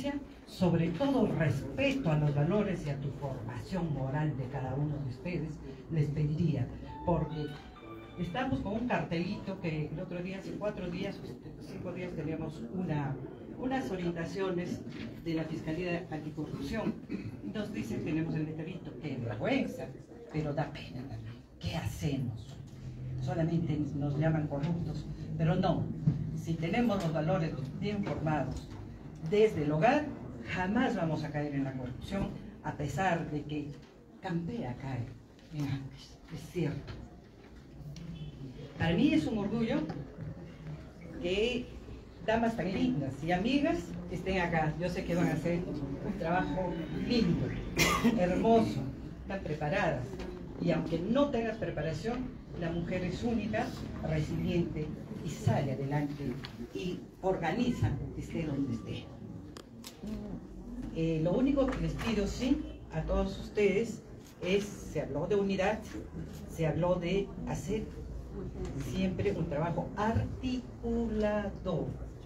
transparencia, sobre todo respeto a los valores y a tu formación moral de cada uno de ustedes, les pediría, porque estamos con un cartelito que el otro día, hace 4 días, 5 días, teníamos unas orientaciones de la Fiscalía Anticorrupción. Nos dicen, tenemos el letrerito, qué vergüenza, pero da pena también. ¿Qué hacemos? Solamente nos llaman corruptos, pero no. Si tenemos los valores bien formados desde el hogar, jamás vamos a caer en la corrupción, a pesar de que campea cae en Ancash, es cierto. Para mí es un orgullo que damas tan lindas y amigas estén acá. Yo sé que van a hacer un trabajo lindo, hermoso, están preparadas. Y aunque no tengas preparación, la mujer es única, resiliente y sale adelante y organiza, esté donde esté. Lo único que les pido, sí, a todos ustedes es, se habló de unidad, se habló de hacer siempre un trabajo articulado,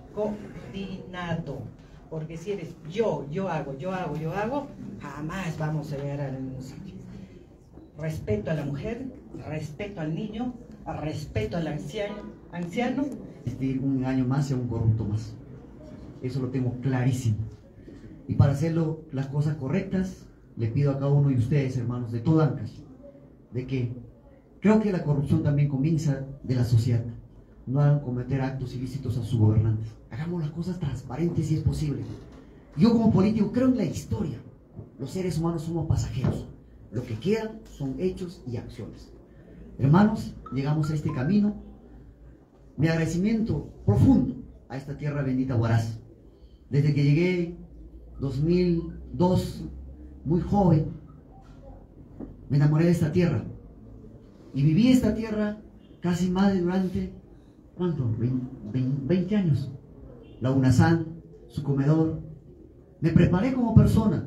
coordinado, porque si eres yo hago, jamás vamos a llegar a ningún sitio. Respeto a la mujer, respeto al niño, respeto al anciano. Un año más sea un corrupto más. Eso lo tengo clarísimo. Y para hacerlo las cosas correctas, le pido a cada uno de ustedes, hermanos, de todo Ancash, de que creo que la corrupción también comienza de la sociedad. No hagan cometer actos ilícitos a sus gobernantes. Hagamos las cosas transparentes si es posible. Yo como político creo en la historia. Los seres humanos somos pasajeros. Lo que quedan son hechos y acciones. Hermanos, llegamos a este camino. Mi agradecimiento profundo a esta tierra bendita Huaraz. Desde que llegué 2002, muy joven, me enamoré de esta tierra. Y viví esta tierra casi más de durante, ¿cuánto? 20 años. La UNASAN, su comedor. Me preparé como persona.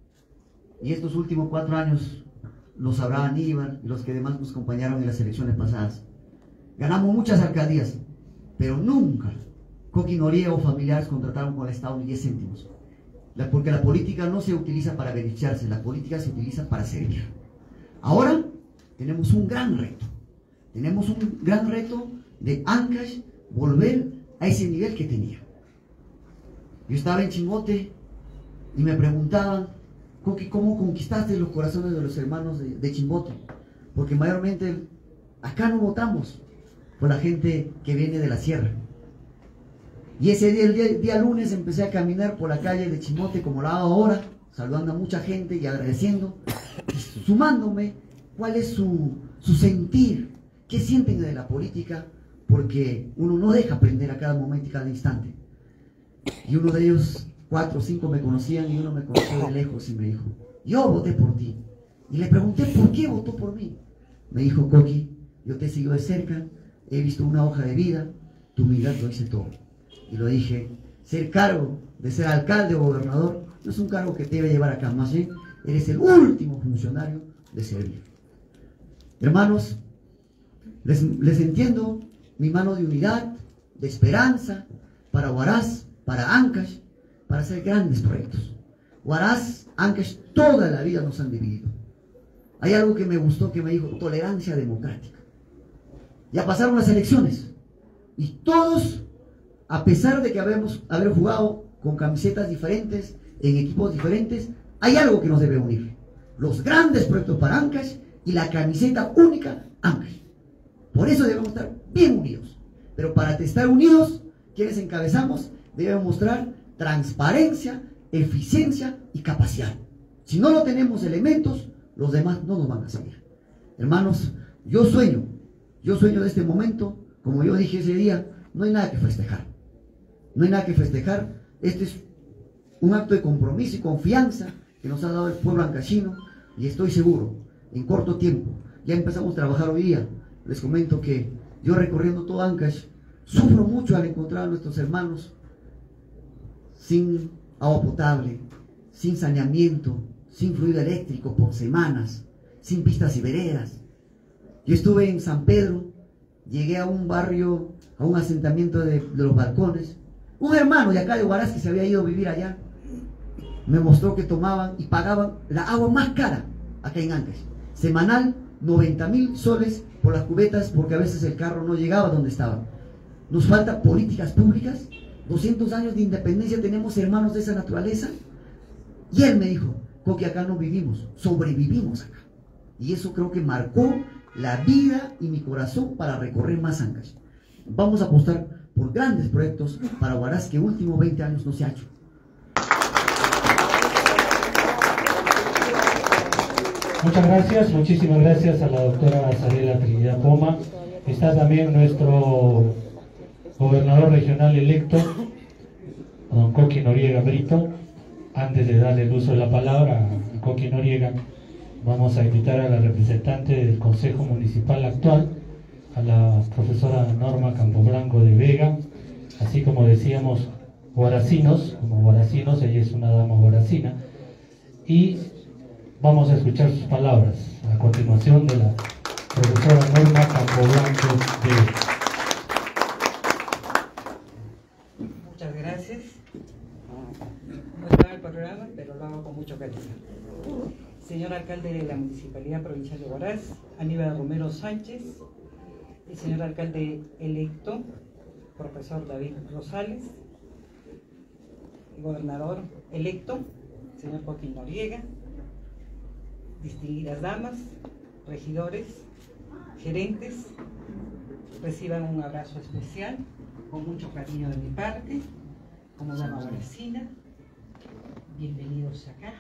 Y estos últimos 4 años, lo sabrá Aníbal y los que demás nos acompañaron en las elecciones pasadas. Ganamos muchas alcaldías, pero nunca Coqui Noriega o familiares contrataron con el Estado ni 10 céntimos. Porque la política no se utiliza para beneficiarse, la política se utiliza para servir. Ahora tenemos un gran reto. Tenemos un gran reto de Ancash volver a ese nivel que tenía. Yo estaba en Chimbote y me preguntaban, Coqui, ¿cómo conquistaste los corazones de los hermanos de Chimbote? Porque mayormente acá no votamos por la gente que viene de la sierra. Y ese día, el día lunes, empecé a caminar por la calle de Chimbote como lo hago ahora, saludando a mucha gente y agradeciendo, y sumándome cuál es su sentir, qué sienten de la política, porque uno no deja aprender a cada momento y cada instante. Y uno de ellos, 4 o 5 me conocían y uno me conoció de lejos y me dijo, yo voté por ti. Y le pregunté, ¿por qué votó por mí? Me dijo, Coqui, yo te sigo de cerca, he visto una hoja de vida, tu humildad lo dice todo. Y lo dije, ser cargo de ser alcalde o gobernador no es un cargo que te debe llevar acá, más bien eres el último funcionario de servir. Hermanos, les entiendo mi mano de unidad, de esperanza para Huaraz, para Ancash, para hacer grandes proyectos. Huaraz, Ancash, toda la vida nos han dividido. Hay algo que me gustó que me dijo, tolerancia democrática. Ya pasaron las elecciones y todos, a pesar de que haber jugado con camisetas diferentes, en equipos diferentes, hay algo que nos debe unir. Los grandes proyectos para Ancash y la camiseta única Ancash. Por eso debemos estar bien unidos. Pero para estar unidos, quienes encabezamos, debemos mostrar transparencia, eficiencia y capacidad. Si no lo tenemos elementos, los demás no nos van a seguir. Hermanos, yo sueño de este momento, como yo dije ese día, no hay nada que festejar. No hay nada que festejar. Este es un acto de compromiso y confianza que nos ha dado el pueblo ancashino y estoy seguro, en corto tiempo, ya empezamos a trabajar hoy día. Les comento que yo recorriendo todo Ancash, sufro mucho al encontrar a nuestros hermanos sin agua potable, sin saneamiento, sin fluido eléctrico por semanas, sin pistas y veredas. Yo estuve en San Pedro, llegué a un barrio, a un asentamiento de los balcones. Un hermano de acá de Huaraz que se había ido a vivir allá, me mostró que tomaban y pagaban la agua más cara acá en Ancash. Semanal, 90.000 soles por las cubetas, porque a veces el carro no llegaba donde estaba. Nos falta políticas públicas. 200 años de independencia, tenemos hermanos de esa naturaleza. Y él me dijo, Coqui, acá no vivimos, sobrevivimos acá. Y eso creo que marcó la vida y mi corazón para recorrer más Ancash. Vamos a apostar por grandes proyectos para Huaraz que últimos 20 años no se ha hecho. Muchas gracias, muchísimas gracias a la doctora Zarela Trinidad Poma. Está también nuestro gobernador regional electo, don Coqui Noriega Brito. Antes de darle el uso de la palabra a Coqui Noriega, vamos a invitar a la representante del Consejo Municipal actual, a la profesora Norma Campoblanco de Vega, así como decíamos, huaracinos, ella es una dama huaracina, y vamos a escuchar sus palabras a continuación de la profesora Norma Campoblanco de Vega. Muchas gracias. No estaba el programa, pero lo hago con mucho cariño. Señor alcalde de la Municipalidad Provincial de Huaraz, Aníbal Romero Sánchez, el señor alcalde electo, profesor David Rosales, el gobernador electo, señor Coqui Noriega, distinguidas damas, regidores, gerentes, reciban un abrazo especial, con mucho cariño de mi parte, como dama huaracina. Bienvenidos acá.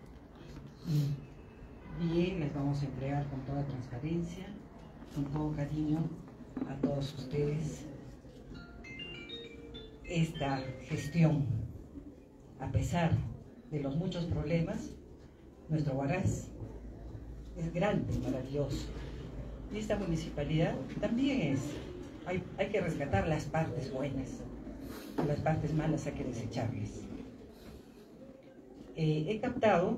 Y bien, les vamos a entregar con toda transparencia, con todo cariño a todos ustedes esta gestión. A pesar de los muchos problemas, nuestro Huaraz es grande y maravilloso. Y esta municipalidad también hay que rescatar las partes buenas, las partes malas hay que desecharles. He captado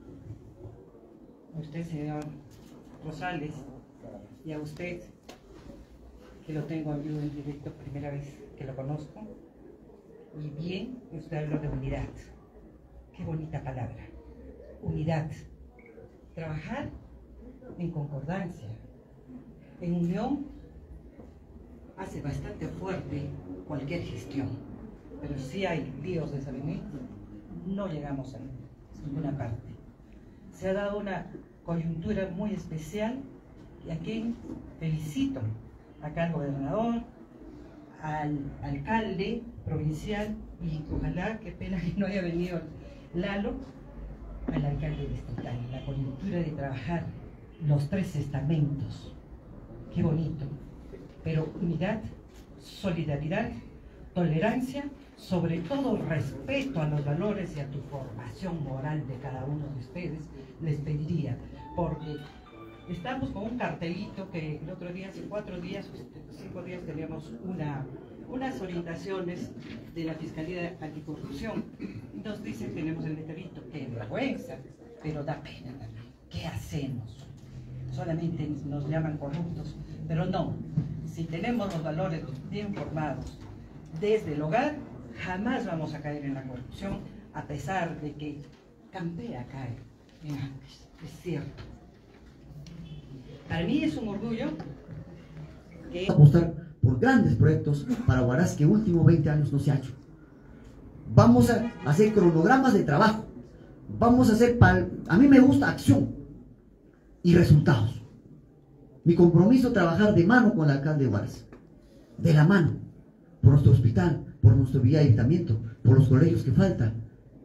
a usted, señor Rosales, y a usted, que lo tengo en vivo en directo, primera vez que lo conozco, y bien, usted habló de unidad. Qué bonita palabra, unidad. Trabajar en concordancia, en unión, hace bastante fuerte cualquier gestión, pero si hay líos de saneamiento, no llegamos a ninguna parte. Se ha dado una coyuntura muy especial y aquí felicito acá al gobernador, al alcalde provincial y ojalá, qué pena que no haya venido Lalo, al alcalde distrital. La coyuntura de trabajar los 3 estamentos, qué bonito, pero unidad, solidaridad, tolerancia, sobre todo respeto a los valores y a tu formación moral de cada uno de ustedes, les pediría, porque estamos con un cartelito que el otro día, hace 4 días, 5 días teníamos unas orientaciones de la Fiscalía de Anticorrupción. Nos dicen, tenemos el letrerito, qué vergüenza, pero da pena, ¿qué hacemos? Solamente nos llaman corruptos, pero no, si tenemos los valores bien formados desde el hogar, jamás vamos a caer en la corrupción, a pesar de que campea cae en Ancash, es cierto. Para mí es un orgullo que apostar por grandes proyectos para Huaraz que últimos 20 años no se ha hecho. Vamos a hacer cronogramas de trabajo. Vamos a hacer, a mí me gusta acción y resultados. Mi compromiso es trabajar de mano con el alcalde de Huaraz, de la mano, por nuestro hospital, por nuestro vía de habitamiento, por los colegios que faltan,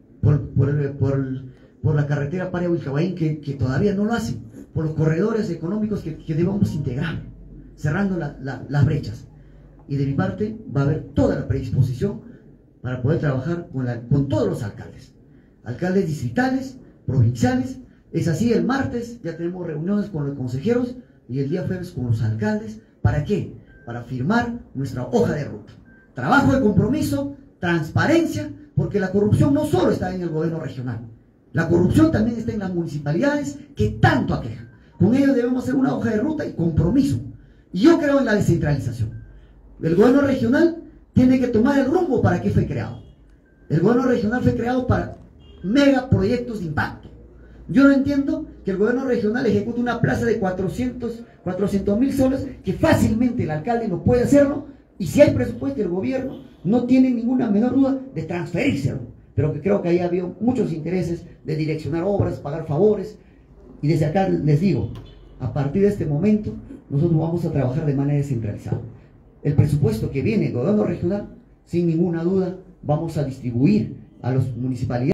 por la carretera Paria Huilcabaín que todavía no lo hacen, por los corredores económicos que debemos integrar, cerrando las brechas. Y de mi parte va a haber toda la predisposición para poder trabajar con todos los alcaldes distritales, provinciales. Es así, el martes ya tenemos reuniones con los consejeros y el día jueves con los alcaldes. ¿Para qué? Para firmar nuestra hoja de ruta. Trabajo de compromiso, transparencia, porque la corrupción no solo está en el gobierno regional, la corrupción también está en las municipalidades que tanto aquejan. Con ello debemos hacer una hoja de ruta y compromiso. Y yo creo en la descentralización. El gobierno regional tiene que tomar el rumbo para que fue creado. El gobierno regional fue creado para megaproyectos de impacto. Yo no entiendo que el gobierno regional ejecute una plaza de 400.000 soles, que fácilmente el alcalde no puede hacerlo, y si hay presupuesto, el gobierno no tiene ninguna menor duda de transferírselo, pero que creo que ahí había muchos intereses de direccionar obras, pagar favores, y desde acá les digo, a partir de este momento, nosotros vamos a trabajar de manera descentralizada. El presupuesto que viene del gobierno regional, sin ninguna duda, vamos a distribuir a las municipalidades